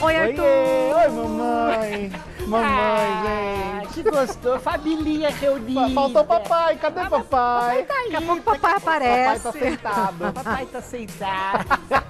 Oi, Arthur! Oi, mamãe! Mamãe, gente! Que gostoso! Família reunida! Faltou papai, cadê papai? Daqui a pouco o papai aparece. Papai tá sentado. Papai tá sentado.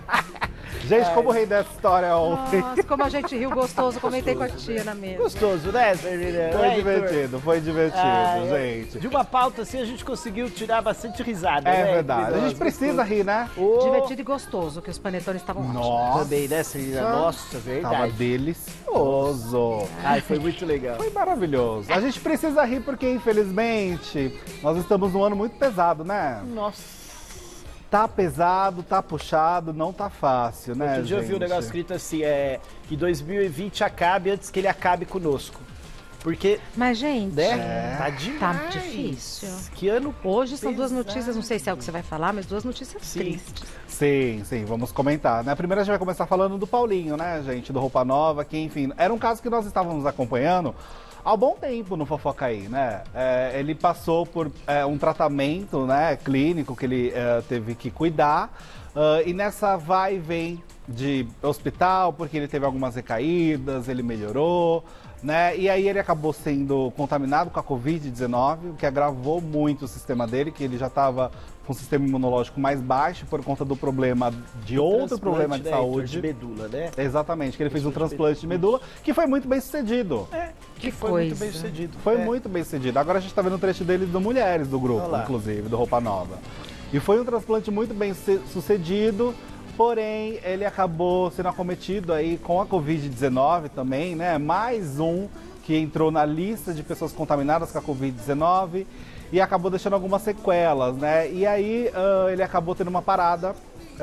Gente, como rei dessa história ontem. Nossa, como a gente riu gostoso, comentei com a tia na mesa. Gostoso, né, Serena? Foi divertido, gente. De uma pauta assim a gente conseguiu tirar bastante risada, É né? verdade. A gente precisa rir, né? Divertido e gostoso, que os panetones estavam ótimos. Nossa, Também, né, Serena? Nossa, tava verdade. delicioso. Ai, foi muito legal. Foi maravilhoso. A gente precisa rir porque, infelizmente, nós estamos num ano muito pesado, né? Nossa. Tá pesado, tá puxado, não tá fácil, né, Outro dia eu vi um negócio escrito assim, que 2020 acabe antes que ele acabe conosco. Porque, Mas, gente, né, tá demais. tá difícil. Que ano Hoje são duas pesado. notícias, não sei se é o que você vai falar, mas duas notícias Sim. tristes. Sim, vamos comentar. Na primeira a gente vai começar falando do Paulinho, né, gente, do Roupa Nova, que, enfim, era um caso que nós estávamos acompanhando há um bom tempo no Fofocaí, né? Ele passou por um tratamento, né, clínico que ele teve que cuidar, e nessa vai e vem de hospital, porque ele teve algumas recaídas, ele melhorou, né? E aí ele acabou sendo contaminado com a Covid-19, o que agravou muito o sistema dele, que ele já estava com o sistema imunológico mais baixo por conta do problema de outro problema de saúde. De medula, né? Exatamente, que ele fez um transplante de medula, que foi muito bem sucedido. Que foi coisa. muito bem sucedido. Foi muito bem sucedido. Agora a gente tá vendo um trecho dele do Mulheres do grupo, Olha lá. inclusive, do Roupa Nova. E foi um transplante muito bem sucedido, porém ele acabou sendo acometido aí com a Covid-19 também, né? Mais um que entrou na lista de pessoas contaminadas com a Covid-19 e acabou deixando algumas sequelas, né? E aí ele acabou tendo uma parada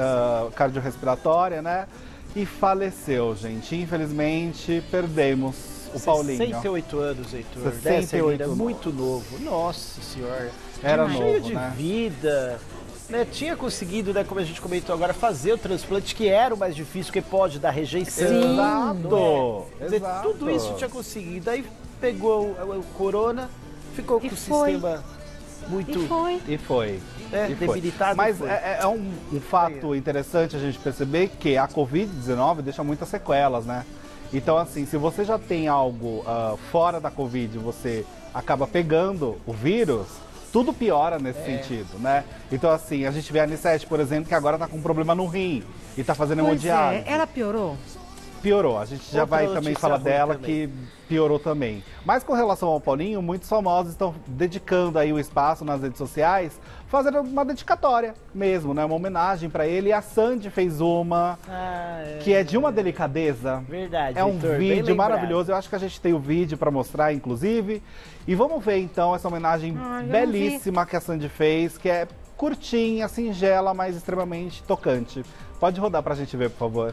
cardiorrespiratória, né? E faleceu, gente. Infelizmente, perdemos o Paulinho. 68 anos, Heitor. 68 anos. Muito novo. Nossa senhora. Era Cheio novo, de né? vida. Né? Tinha conseguido, né, como a gente comentou agora, fazer o transplante, que era o mais difícil, que pode dar rejeição. Sim. Exato. Quer dizer, tudo isso tinha conseguido. Aí pegou o corona, ficou com o sistema muito E foi. debilitado. Mas foi. é um fato interessante a gente perceber que a Covid-19 deixa muitas sequelas, né? Então, assim, se você já tem algo fora da Covid, você acaba pegando o vírus, tudo piora nesse sentido, né? Então, assim, a gente vê a Anissete, por exemplo, que agora tá com um problema no rim e tá fazendo hemodiálise. Ela piorou? Piorou, a gente já Outra vai também notícia falar ruim dela também. que piorou também. Mas com relação ao Paulinho, muitos famosos estão dedicando aí o espaço nas redes sociais, fazendo uma dedicatória mesmo, né? Uma homenagem pra ele. E a Sandy fez uma, que é de uma delicadeza. Verdade, É um Heitor, bem vídeo lembrado. maravilhoso. Eu acho que a gente tem o vídeo pra mostrar, inclusive. E vamos ver então essa homenagem Ai, eu não belíssima que a Sandy fez, que é curtinha, singela, mas extremamente tocante. Pode rodar pra gente ver, por favor.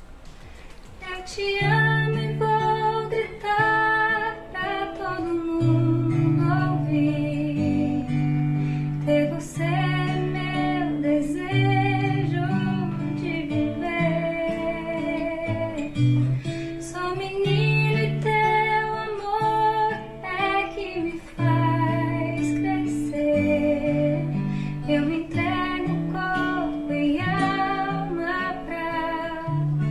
Eu te amo e vou gritar pra todo mundo ouvir. Ter você é meu desejo de viver. Sou menino e teu amor é que me faz crescer. Eu me entrego corpo e alma pra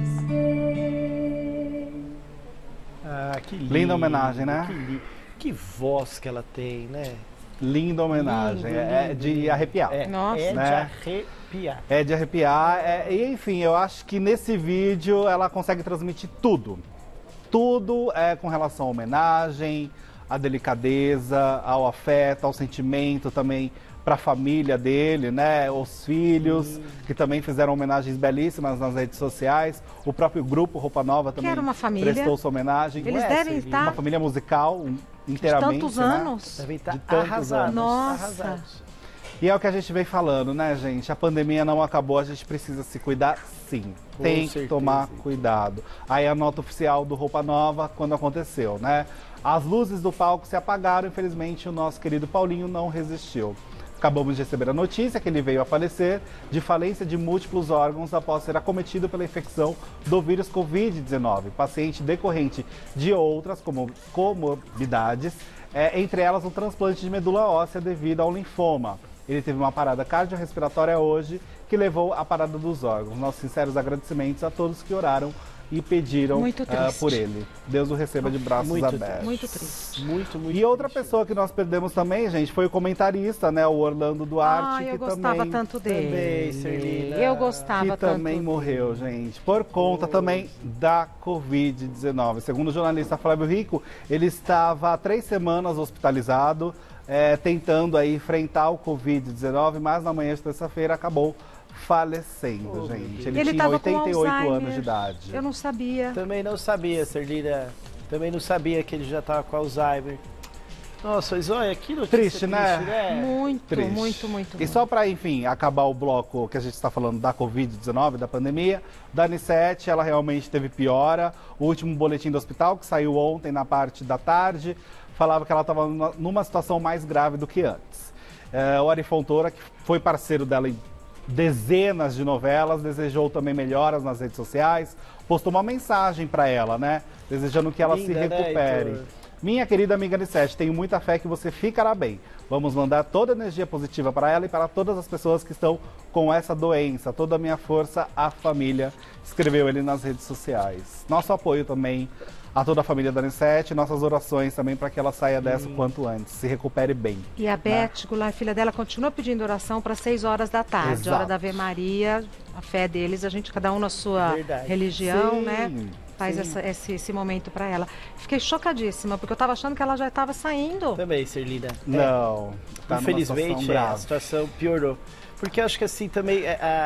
você. Ah, que lindo. Linda homenagem, né? Que voz que ela tem, né? Linda homenagem, é de arrepiar. Nossa. É de Né? arrepiar. É de arrepiar. E enfim, eu acho que nesse vídeo ela consegue transmitir tudo. Tudo com relação à homenagem, à delicadeza, ao afeto, ao sentimento também para a família dele, né? Os filhos, que também fizeram homenagens belíssimas nas redes sociais. O próprio grupo Roupa Nova também era uma família. prestou sua homenagem. Eles devem estar Uma família musical de inteiramente, tantos né? anos. Devem estar De tantos arrasados. anos. Nossa. Arrasados. E é o que a gente vem falando, né, gente? A pandemia não acabou, a gente precisa se cuidar, sim. Com Tem que certeza. tomar cuidado. Aí a nota oficial do Roupa Nova, quando aconteceu, né? As luzes do palco se apagaram, infelizmente o nosso querido Paulinho não resistiu. Acabamos de receber a notícia que ele veio a falecer de falência de múltiplos órgãos após ser acometido pela infecção do vírus Covid-19, paciente decorrente de outras comorbidades, entre elas um transplante de medula óssea devido ao linfoma. Ele teve uma parada cardiorrespiratória hoje que levou à parada dos órgãos. Nossos sinceros agradecimentos a todos que oraram e pediram Muito triste. por ele. Deus o receba de braços Muito abertos. Muito triste. Muito E outra pessoa que nós perdemos também, gente, foi o comentarista, né? O Orlando Duarte, Eu que gostava também... tanto dele. Serlina. Eu gostava que tanto também dele. morreu, gente, por conta também da Covid-19. Segundo o jornalista Flávio Rico, ele estava há 3 semanas hospitalizado, tentando aí enfrentar o Covid-19, mas na manhã de terça-feira acabou falecendo, gente. Ele tinha estava com 88 Alzheimer. anos de idade. Eu não sabia. Também não sabia, Serlina. Também não sabia que ele já estava com Alzheimer. Nossa, mas olha, que notícia Triste, né? Muito, Triste. muito. E só para, enfim, acabar o bloco que a gente está falando da Covid-19, da pandemia, Dani Sete, ela realmente teve piora. O último boletim do hospital, que saiu ontem na parte da tarde, falava que ela estava numa situação mais grave do que antes. O Ari Fontoura, que foi parceiro dela em dezenas de novelas, desejou também melhoras nas redes sociais, postou uma mensagem para ela, né? Desejando que ela se Linda, né, recupere. Heitor? Minha querida amiga Anissete, tenho muita fé que você ficará bem. Vamos mandar toda a energia positiva para ela e para todas as pessoas que estão com essa doença. Toda a minha força à família, escreveu ele nas redes sociais. Nosso apoio também a toda a família da Anissete, nossas orações também para que ela saia dessa o quanto antes, se recupere bem. E a Beth Goulart, filha dela, continua pedindo oração para 6 horas da tarde, Exato. hora da Ave Maria, a fé deles, a gente, cada um na sua Verdade. religião, Sim, né? Faz sim. esse momento para ela. Fiquei chocadíssima, porque eu estava achando que ela já estava saindo. Também, Serlina. Não, tá numa Infelizmente, situação a grave. situação piorou. Porque eu acho que assim também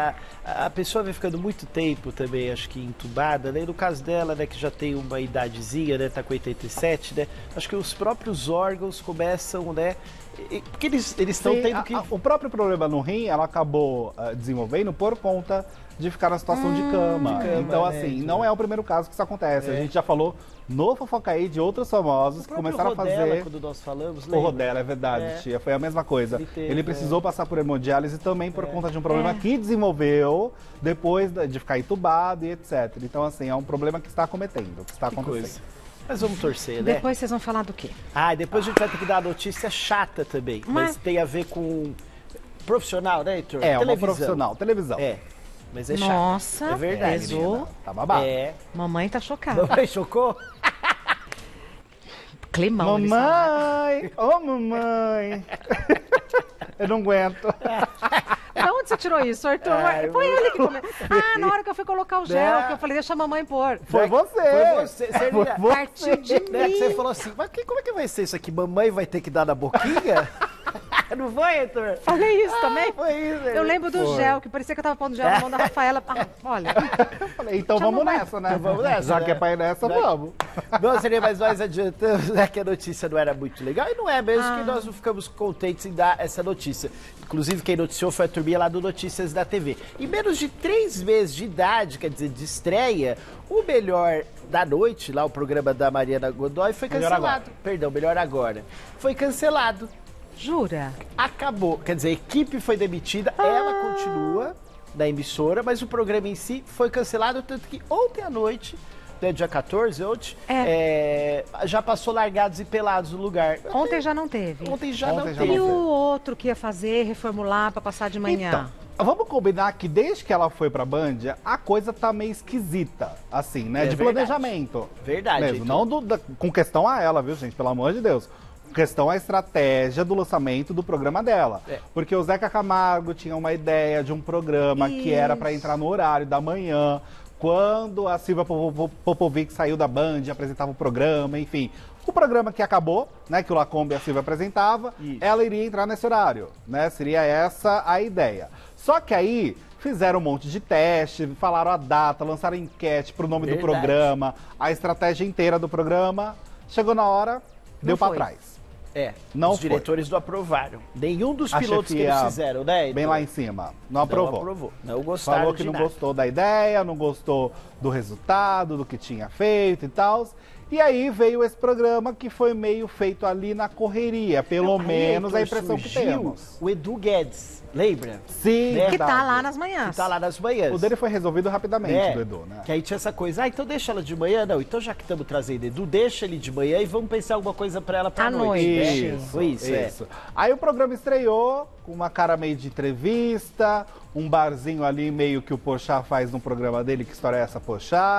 a pessoa vai ficando muito tempo também, acho que entubada, né? E no caso dela, né, que já tem uma idadezinha, né? Tá com 87, né? Acho que os próprios órgãos começam, né? Porque eles estão Sim, tendo que... o próprio problema no rim, ela acabou desenvolvendo por conta de ficar na situação de cama. Então, né, assim, Heitor? não é o primeiro caso que isso acontece. A gente já falou no Fofocaí de outros famosos O que próprio começaram a Rodella, fazer... quando nós falamos, O lembra? Rodella, é verdade, É. tia. Foi a mesma coisa. Ele teve, Ele precisou passar por hemodiálise também por conta de um problema que desenvolveu depois de ficar entubado e etc. Então, assim, é um problema que está acometendo, que está Que acontecendo. coisa. Mas vamos torcer, né? Depois vocês vão falar do quê? Ah, e depois a gente vai ter que dar uma notícia chata também. Mas tem a ver com profissional, né, Heitor? É, uma Televisão. profissional, televisão. É, mas é chato. Nossa, É verdade. pesou. menina, tá babado. É. Mamãe tá chocada. Mamãe chocou? Climão. eles falaram. Mamãe! Ô, mamãe! Eu não aguento. Da onde você tirou isso, Arthur? Ai, Foi ele que comeu. Ah, na hora que eu fui colocar o gel, que eu falei, deixa a mamãe pôr. Foi você! Foi você. Foi você. Partiu de Né, que você mim. falou assim, mas como é que vai ser isso aqui? Mamãe vai ter que dar na boquinha? Não foi, Heitor? Falei isso também? Foi isso. Eu lembro do Foi. gel, que parecia que eu tava pondo gel na mão da Rafaela. Ah, olha, Eu falei, então Chama vamos mamãe. nessa, né? Então vamos nessa, Já né? que é pra ir nessa, Né? vamos. Não seria mais nós adiantamos, né, que a notícia não era muito legal. E não é mesmo que nós não ficamos contentes em dar essa notícia. Inclusive, quem noticiou foi a turminha lá do Notícias da TV. Em menos de 3 meses de idade, quer dizer, de estreia, o Melhor da Noite, lá o programa da Mariana Godoy, foi Melhor cancelado. Agora. Perdão, Melhor Agora. Foi cancelado. jura? Acabou. Quer dizer, a equipe foi demitida, ela continua na emissora, mas o programa em si foi cancelado, tanto que ontem à noite, né, dia 14, ontem, já passou Largados e Pelados no lugar. Ontem já não teve. Ontem já não Ontem já teve. E não o teve. outro que ia fazer, reformular pra passar de manhã? Então, vamos combinar que desde que ela foi pra Band, a coisa tá meio esquisita, assim, né? É de verdade. planejamento. Verdade, Mesmo. Heitor. Não com questão a ela, viu, gente? Pelo amor de Deus. Questão à estratégia do lançamento do programa dela. É. Porque o Zeca Camargo tinha uma ideia de um programa que era pra entrar no horário da manhã, quando a Silvia Popovic saiu da Band, apresentava o programa, enfim. O programa que acabou, né, que o Lacombe e a Silvia apresentava, Isso. ela iria entrar nesse horário, né? Seria essa a ideia. Só que aí fizeram um monte de teste, falaram a data, lançaram enquete pro nome do Verdade. programa, a estratégia inteira do programa. Chegou na hora, deu pra foi. trás. Os Não foi. diretores não aprovaram. Nenhum dos A pilotos que chefia eles fizeram, né? Bem Heitor? lá em cima. Não Não aprovou. aprovou. Não gostaram Falou de que não nada. gostou da ideia, não gostou do resultado, do que tinha feito e tal. E aí veio esse programa que foi meio feito ali na correria, pelo Aí, menos a Heitor, impressão que surgiu temos. O Edu Guedes, lembra? Sim, Né? Que tá verdade. lá nas manhãs. Que tá lá nas manhãs. O dele foi resolvido rapidamente, É, do Edu, né? Que aí tinha essa coisa, então deixa ela de manhã, não, então já que estamos trazendo Edu, deixa ele de manhã e vamos pensar alguma coisa pra ela pra À noite. noite. Né? Foi isso, Isso. Aí o programa estreou com uma cara meio de entrevista, um barzinho ali meio que o Porchat faz no programa dele, que história é essa, Porchat?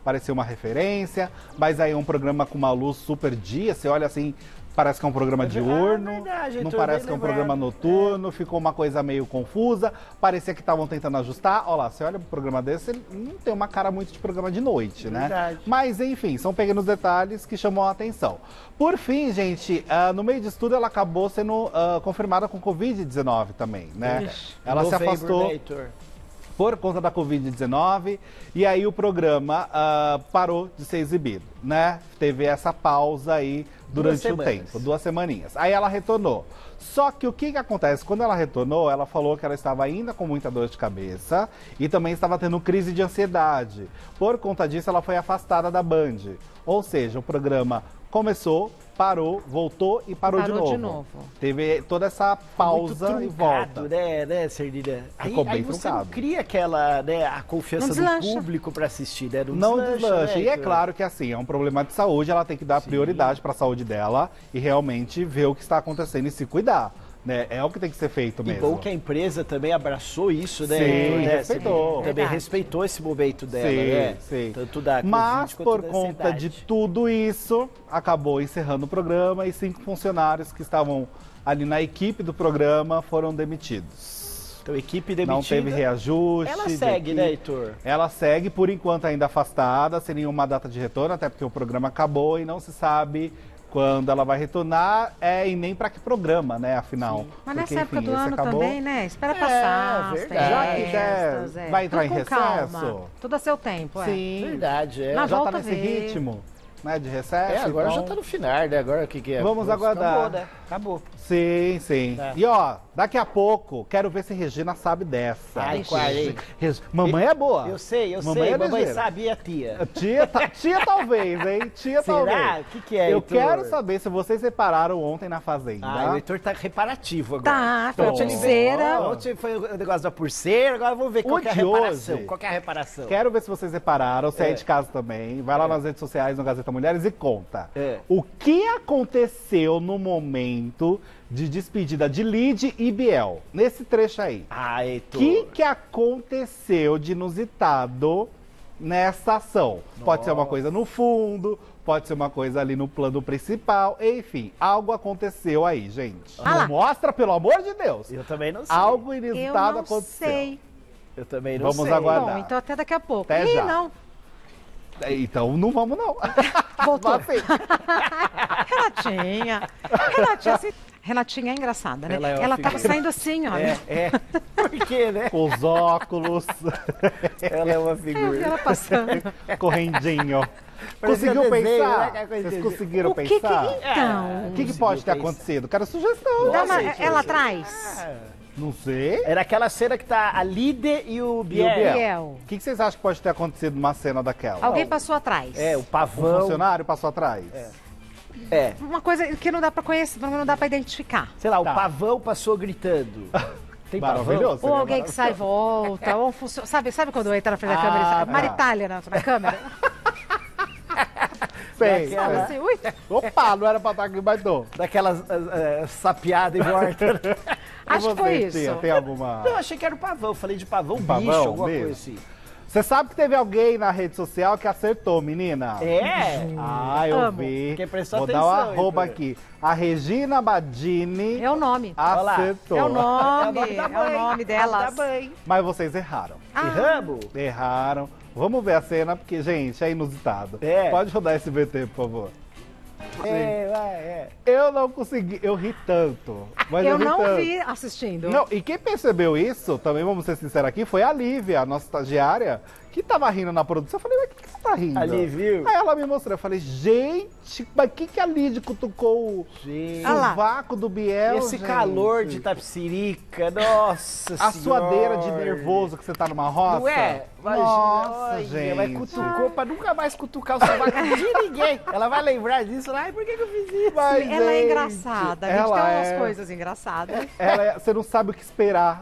parecia uma referência, mas aí é um programa com uma luz super dia, você olha assim, parece que é um programa diurno, verdade, não Heitor, parece bem que é um lembrado. programa noturno, ficou uma coisa meio confusa, parecia que estavam tentando ajustar. Olha lá, você olha pro programa desse, ele não tem uma cara muito de programa de noite, né? Verdade. Mas enfim, são pequenos detalhes que chamam a atenção. Por fim, gente, no meio disso tudo ela acabou sendo confirmada com Covid-19 também, né? Ela se Novembro, afastou né, Heitor? por conta da Covid-19 e aí o programa parou de ser exibido, né? Teve essa pausa aí durante o tempo, 2 semaninhas. Aí ela retornou. Só que o que acontece? Quando ela retornou, ela falou que ela estava ainda com muita dor de cabeça e também estava tendo crise de ansiedade. Por conta disso, ela foi afastada da Band. Ou seja, o programa começou, parou, voltou e parou de novo. Teve toda essa pausa Muito e volta. né, Serdina? Ficou bem aí você não truncado. cria aquela, né, a confiança Não do deslancha. público pra assistir, né? Não deslancha. né, E é Heitor? claro que assim, é um problema de saúde, ela tem que dar prioridade para a saúde dela e realmente ver o que está acontecendo e se cuidar. Né? É o que tem que ser feito E mesmo. bom que a empresa também abraçou isso, né? Sim, Heitor, né? respeitou. Também Verdade. respeitou esse momento dela, Sim, né? sim. Tanto da Mas Covid quanto por da conta ansiedade. de tudo isso, acabou encerrando o programa e 5 funcionários que estavam ali na equipe do programa foram demitidos. Então, equipe demitida. Não teve reajuste. Ela de segue, né, equipe. Heitor? Ela segue, por enquanto, ainda afastada, sem nenhuma data de retorno, até porque o programa acabou e não se sabe quando ela vai retornar e nem para que programa, né, afinal. Mas Porque, nessa época enfim, do esse ano acabou. também, né? Espera passar as verdade. Já que festas, der, vai entrar tudo em com calma. recesso? Tudo a seu tempo, Sim. Verdade, é. Mas Já volta tá a nesse ver. ritmo, né, de recesso. Agora então... já tá no final, né? Agora o que é? Vamos Nossa, aguardar. Acabou, né? Acabou. Sim, sim. Tá. E ó, daqui a pouco, quero ver se Regina sabe dessa. Ai, qual, hein? Mamãe é boa. Eu sei, Mamãe é mamãe ligeira. sabia, tia. Tia talvez, hein? Tia Será? talvez. O que é, Eu Heitor? quero saber se vocês separaram ontem na Fazenda. Ah, o Heitor tá reparativo agora. Tá, foi a Então, pulseira. Ontem foi o negócio da pulseira, agora vamos ver qual que é a de reparação. hoje- Qual que é a reparação? Quero ver se vocês separaram, se é É. de casa também. Vai lá nas redes sociais, no Gazeta Mulheres e conta. É. O que aconteceu no momento de despedida de Lid e Biel? Nesse trecho aí. Ah, O Heitor. que aconteceu de inusitado nessa ação? Pode ser uma coisa no fundo, pode ser uma coisa ali no plano principal, enfim, algo aconteceu aí, gente. Ah lá. Não mostra, pelo amor de Deus. Eu também não sei. Algo Eu inusitado não aconteceu. sei. Eu também não Vamos sei. aguardar. Bom, então até daqui a pouco. Até Ih, já. não. Então não vamos não. Voltou. Mas, assim, Renatinha. Renatinha, assim, Renatinha é engraçada, né? Ela é uma Ela tava figura. saindo assim, olha. É. Por quê, né? com os óculos, Ela é uma Eu vi figura. ela passando. correndinho. Parece Conseguiu um desenho, pensar? né? Aquela coisa de Vocês desenho. conseguiram O que que... pensar? Então... O que pode ter acontecido? Quero sugestão. Dá uma- sei, ela sei. atrás. Não sei. Era aquela cena que tá a líder e o E o Biel. Biel? Biel. O que vocês acham que pode ter acontecido numa cena daquela? Alguém passou atrás. É, o Um pavão. funcionário passou atrás? É. Uma coisa que não dá pra conhecer, não dá pra identificar. Sei lá, Tá. o pavão passou gritando. Tem pavão? Maravilhoso. Ou seria alguém que sai e volta, ou um funcionário. Sabe quando entra na frente da câmera? tá. Maritália na câmera? Sei, Sabe sei. assim, ui. Opa, não era pra estar aqui, mas tô. Daquelas sapiada e morta. Acho que foi Você, isso. Tia, tem alguma... Não, achei que era o pavão. Falei de pavão, bicho, Pavão, alguma mesmo? coisa assim. Você sabe que teve alguém na rede social que acertou, menina? É? Ah, eu Amo. vi. Quem prestou Vou dar um atenção, arroba Heitor. aqui. A Regina Badini É o nome. Olha lá. acertou. É o nome. da É o mãe. nome delas. Da mãe. Mas vocês erraram. Erramos? Erraram. Vamos ver a cena, porque, gente, é inusitado. É. Pode rodar esse VT, por favor. É. Eu não consegui, eu ri tanto. Mas Eu ri não tanto. vi assistindo. Não, e quem percebeu isso, também vamos ser sinceros aqui, foi a Lívia, a nossa estagiária, que tava rindo na produção. Eu falei, mas o que você tá rindo? Ali, viu? Aí ela me mostrou, eu falei, gente, mas o que a Lídia cutucou o Gente. Ah lá. sovaco do Biel, Esse gente? calor de Tapsirica, nossa A suadeira de senhora. nervoso que você tá numa roça. Não é? Nossa, olha, gente. Mas cutucou pra nunca mais cutucar o sovaco de ninguém. Ela vai lembrar disso. Ai, por que eu fiz isso? Mas, Ela é gente, engraçada. A gente ela tem umas é- coisas engraçadas. Você não sabe o que esperar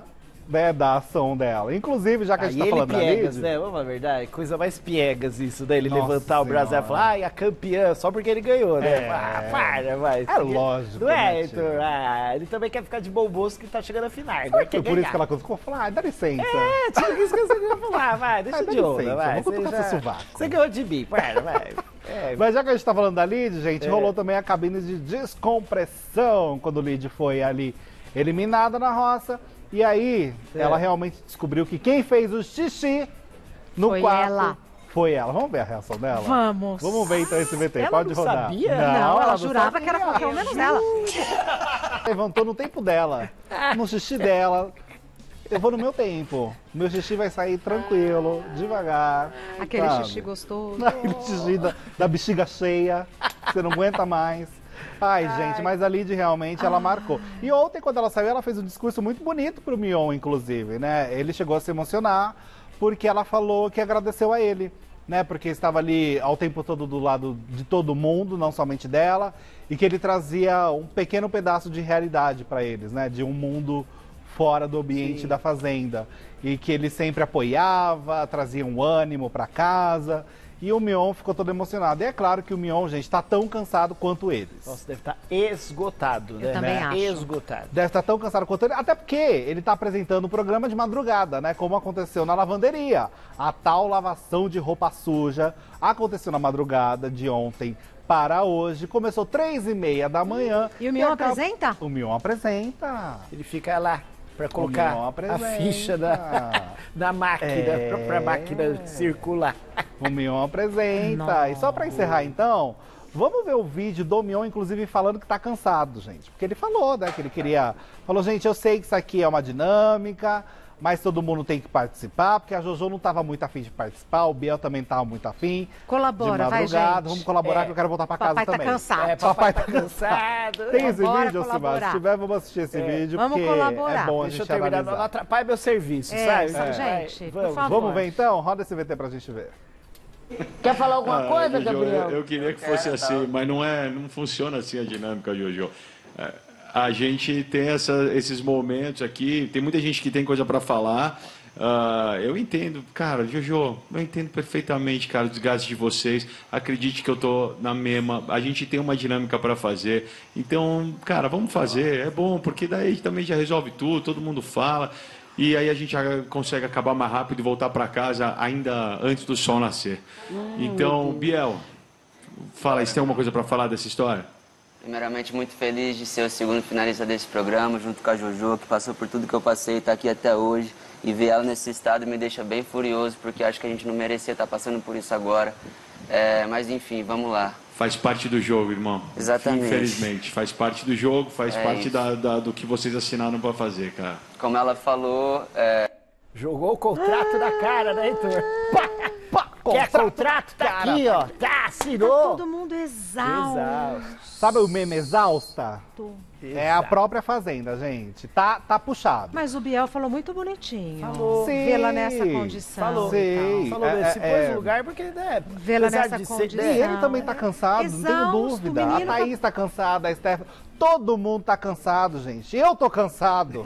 né, da ação dela. Inclusive, já que a gente tá ele falando piegas, da Lid... né? Vamos falar a verdade. Coisa mais piegas isso, né? Ele Nossa levantar o braço e Senhora. falar, ai, a campeã, só porque ele ganhou, né? É. Ah, para, vai. É lógico, Não é, né, Heitor? tio? Ah, ele também quer ficar de bom moço que tá chegando a final. Será Agora que quer foi por isso ganhar. que ela ficou falando, dá licença. É, tinha que esquecer o que eu ia falar, vai, deixa Dá de onda, licença, vai. vamos cutucar Você seu sovaco. Você ganhou de mim, para, vai. É, Mas já que a gente tá falando da Lid, gente, rolou também a cabine de descompressão quando o Lid foi ali eliminada na roça. E aí, ela realmente descobriu que quem fez o xixi no Foi quarto ela. foi ela. Vamos ver a reação dela? Vamos. Vamos ver então esse VT, Ela pode não rodar. sabia? Não, ela não jurava que era sabia. qualquer um menos ela. Levantou no tempo dela, no xixi dela. Eu vou no meu tempo. Meu xixi vai sair tranquilo, devagar. Aquele sabe? xixi gostoso. Aquele xixi da bexiga cheia, que você não aguenta mais. Ai, gente, mas a Lid realmente ela marcou. E ontem, quando ela saiu, ela fez um discurso muito bonito pro Mion, inclusive, né? Ele chegou a se emocionar porque ela falou que agradeceu a ele, né? Porque estava ali ao tempo todo do lado de todo mundo, não somente dela, e que ele trazia um pequeno pedaço de realidade para eles, né? De um mundo fora do ambiente da fazenda. E que ele sempre apoiava, trazia um ânimo para casa. E o Mion ficou todo emocionado. E é claro que o Mion, gente, está tão cansado quanto eles. Nossa, deve estar esgotado, né? Eu também acho. Esgotado. Deve estar tão cansado quanto ele, até porque ele está apresentando um programa de madrugada, né? Como aconteceu na lavanderia. A tal lavação de roupa suja aconteceu na madrugada de ontem para hoje. Começou 3h30 da manhã. E o Mion acaba- apresenta? O Mion apresenta. Ele fica lá para colocar Mion a apresenta. ficha na máquina, É. para a máquina circular. O Mion apresenta. Nossa. E só pra encerrar então, vamos ver o vídeo do Mion, inclusive, falando que tá cansado, gente. Porque ele falou, né, que ele queria... Falou, gente, eu sei que isso aqui é uma dinâmica, mas todo mundo tem que participar, porque a Jojo não tava muito afim de participar, o Biel também tava muito afim. Colabora, de vai, madrugada. gente. Vamos colaborar que eu quero voltar pra casa Papai tá também. cansado. Papai tá cansado. Tem esse Bora vídeo, Alcimar? colaborar. Se tiver, vamos assistir esse vídeo, Vamos porque colaborar. é bom a Deixa eu gente terminar, não analisar. atrapalha meu serviço, É, sabe? gente, por vamos. favor. Vamos ver então? Roda esse VT pra gente ver. Quer falar alguma coisa, Jojo, Gabriel? eu queria que fosse assim, mas não funciona assim a dinâmica, Jojo. A gente tem esses momentos aqui, tem muita gente que tem coisa para falar. Eu entendo, cara, Jojo, eu entendo perfeitamente, cara, o desgaste de vocês. Acredite que eu tô na mesma. A gente tem uma dinâmica para fazer. Então, cara, vamos fazer. É bom, porque daí também já resolve tudo, todo mundo fala. E aí a gente já consegue acabar mais rápido e voltar para casa ainda antes do sol nascer. Então, Biel, fala, você tem alguma coisa para falar dessa história? Primeiramente, muito feliz de ser o segundo finalista desse programa, junto com a Jojo, que passou por tudo que eu passei e está aqui até hoje. E ver ela nesse estado me deixa bem furioso, porque acho que a gente não merecia estar passando por isso agora. Mas enfim, vamos lá. Faz parte do jogo, irmão. Exatamente. Infelizmente, faz parte do jogo, faz parte isso. do que vocês assinaram para fazer, cara. Como ela falou, Jogou o contrato na cara, né, Heitor? Quer contrato? Tá aqui, ó. Tá, assinou. Todo mundo exausto. Sabe o meme exausta? É a própria fazenda, gente. Tá puxado. Mas o Biel falou muito bonitinho. Falou. Sim. Vê-la nessa condição. Falou. Sim. Falou, se pôs no lugar porque, né? Vê-la apesar nessa de condição. E ele também tá cansado, não tenho Exausto, dúvida. o A menino Thaís tá cansada, a Stephanie. Todo mundo tá cansado, gente. Eu tô cansado.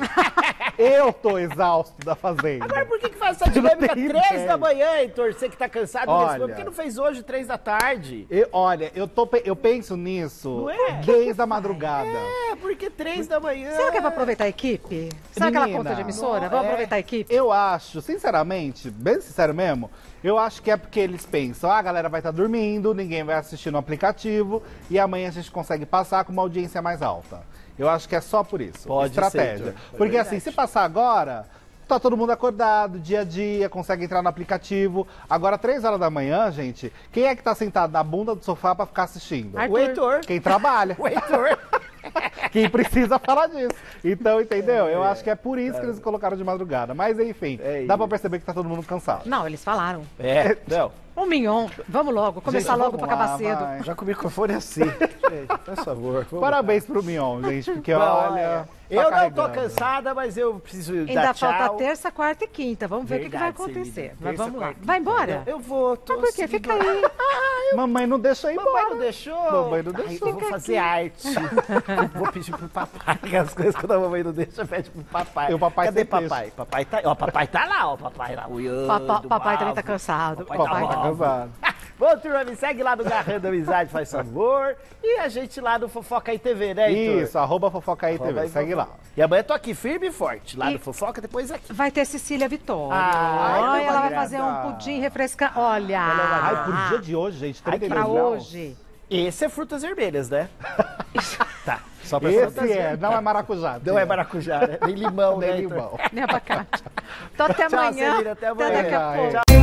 Eu tô exausto da fazenda. Agora, por que faz essa dinâmica tenho 3 ideia. da manhã, Heitor? Você que tá cansado Olha. nesse momento, por que não fez hoje 3 da tarde? Olha, eu penso nisso Não é? desde a madrugada. É, porque 3 da manhã. Será que é pra aproveitar a equipe? Sabe aquela Menina, conta de emissora? não, Vamos é. aproveitar a equipe? Eu acho, sinceramente, bem sincero mesmo, eu acho que é porque eles pensam, a galera vai estar dormindo, ninguém vai assistir no aplicativo e amanhã a gente consegue passar com uma audiência mais alta. Eu acho que é só por isso. Pode estratégia. ser, Heitor. É Porque verdade. assim, se passar agora, tá todo mundo acordado, dia a dia, consegue entrar no aplicativo. Agora, 3 horas da manhã, gente, quem é que tá sentado na bunda do sofá pra ficar assistindo? O Heitor. Quem trabalha. O Heitor. Quem precisa falar disso. Então, entendeu? Eu acho que é por isso que eles colocaram de madrugada. Mas, enfim, dá pra perceber que tá todo mundo cansado. Não, eles falaram. É, não. Ô, Mignon, vamos logo, começar Gente, logo pra vamos acabar lá, cedo. vai. Já com o microfone assim. Gente, por favor. vamos Parabéns pro Mion, gente, porque lá. olha. Eu tá não tô carregando. cansada, mas eu preciso Ainda dar tchau. falta terça, quarta e quinta. Vamos ver o que vai Verdade, acontecer. Celina. Mas Terça, vamos lá. quarta e Vai embora? Eu vou, tô Mas por quê? seguindo- Fica aí. Mamãe não deixou ir embora. Mamãe não deixou? Mamãe não Ai, deixou. eu vou fazer arte. Eu vou pedir pro papai. As coisas que a mamãe não deixa, pede pro papai. E o papai Cadê sempre papai? Papai tá, ó, papai tá lá, ó. Papai lá. Papai também tá cansado. Papai tá cansado. Bom, turma, me segue lá no Garrando Amizade, faz favor. E a gente lá no Fofoca aí TV, né, Heitor? Isso, @Fofoca aí TV, segue lá. E amanhã tô aqui firme e forte, lá E- no Fofoca, depois aqui. Vai ter Cecília Vitória. Ai, Ai, que ela vai magrada. fazer um pudim refrescante. Olha. Ai, pro dia de hoje, gente, Ai, 32 Pra graus. hoje. Esse é frutas vermelhas, né? Tá, só pra frutas Esse é, vermelhas. não é maracujá. Não é maracujá, né? Nem limão, Nem né, limão. Heitor? Nem abacate. Então até Tchau, amanhã. Celina, até amanhã. daqui a Ai. pouco. Tchau.